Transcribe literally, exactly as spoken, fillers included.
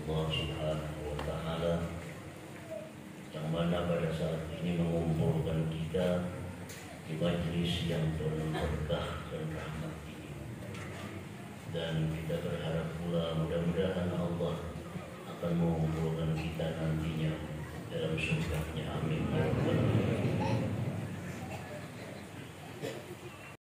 Allah Subhanahu wa Ta'ala, yang mana pada saat ini mengumpulkan kita di majlis yang penuh berkah dan rahmat ini. Dan kita berharap pula mudah-mudahan Allah akan mengumpulkan kita nantinya